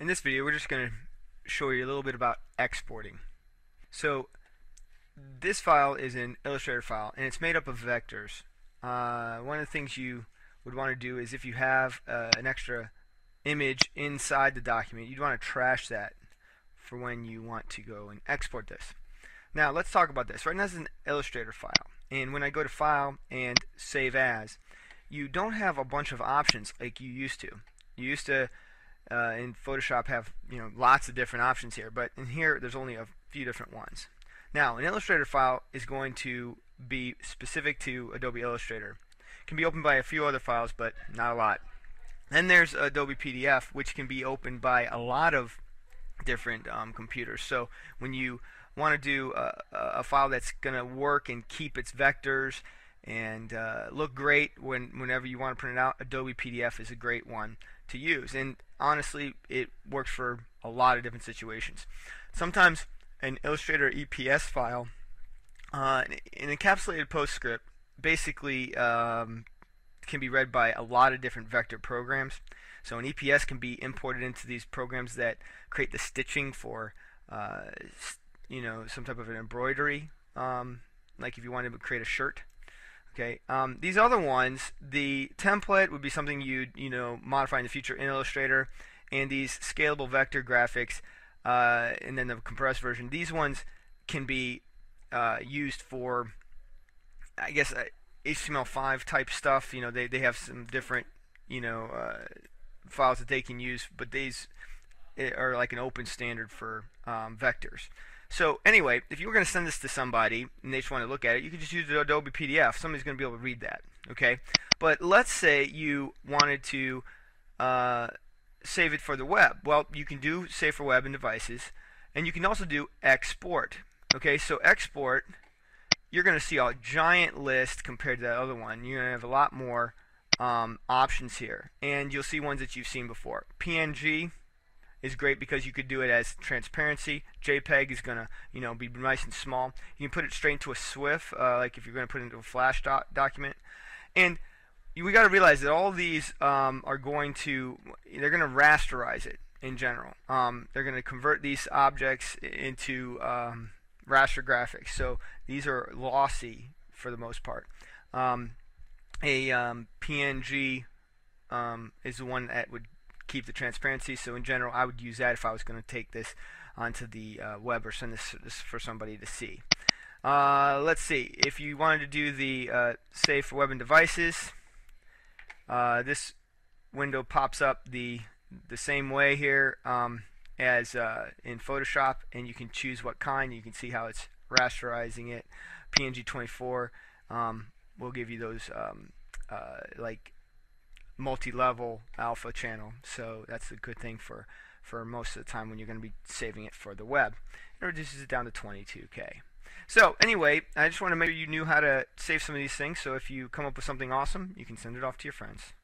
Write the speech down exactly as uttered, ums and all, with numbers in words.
In this video, we're just going to show you a little bit about exporting. So this file is an Illustrator file, and it's made up of vectors. Uh, one of the things you would want to do is if you have uh, an extra image inside the document, you'd want to trash that for when you want to go and export this. Now let's talk about this. Right now this is an Illustrator file, and when I go to File and Save As, you don't have a bunch of options like you used to. You used to uh, in Photoshop have you know lots of different options here, but in here there's only a few different ones. Now an Illustrator file is going to be specific to Adobe Illustrator. It can be opened by a few other files, but not a lot. Then there's Adobe P D F, which can be opened by a lot of different um, computers. So when you want to do a, a file that's going to work and keep its vectors and uh, look great when whenever you want to print it out, Adobe P D F is a great one to use. And honestly, it works for a lot of different situations. Sometimes an Illustrator E P S file, uh, an encapsulated PostScript, basically um, can be read by a lot of different vector programs. So an E P S can be imported into these programs that create the stitching for uh, you know some type of an embroidery, um, like if you wanted to create a shirt. Okay, um, these other ones, the template would be something you'd you know modify in the future in Illustrator, and these scalable vector graphics, uh, and then the compressed version. These ones can be uh, used for, I guess, uh, H T M L five type stuff. You know, they they have some different you know uh, files that they can use, but these are like an open standard for um, vectors. So anyway, if you were going to send this to somebody and they just want to look at it, you could just use the Adobe P D F. Somebody's going to be able to read that. Okay, but let's say you wanted to uh, save it for the web. Well, you can do save for web and devices, and you can also do export. Okay, so export, you're going to see a giant list compared to that other one. You're going to have a lot more um, options here, and you'll see ones that you've seen before. P N G is great because you could do it as transparency. JPEG is going to you know be nice and small. You can put it straight into a SWF, uh, like if you're going to put it into a Flash doc document. And you, we got to realize that all these um, are going to they're going to rasterize it in general. Um, they're going to convert these objects into um, raster graphics. So these are lossy for the most part. Um, a um, P N G um, is the one that would keep the transparency. So in general, I would use that if I was going to take this onto the uh, web or send this, this for somebody to see. Uh, let's see. If you wanted to do the uh, save for web and devices, uh, this window pops up the the same way here um, as uh, in Photoshop, and you can choose what kind. You can see how it's rasterizing it. P N G twenty-four um, will give you those um, uh, like multi-level alpha channel, so that's a good thing for for most of the time when you're going to be saving it for the web. It reduces it down to twenty-two K. So anyway, I just want to make sure you knew how to save some of these things, so if you come up with something awesome, you can send it off to your friends.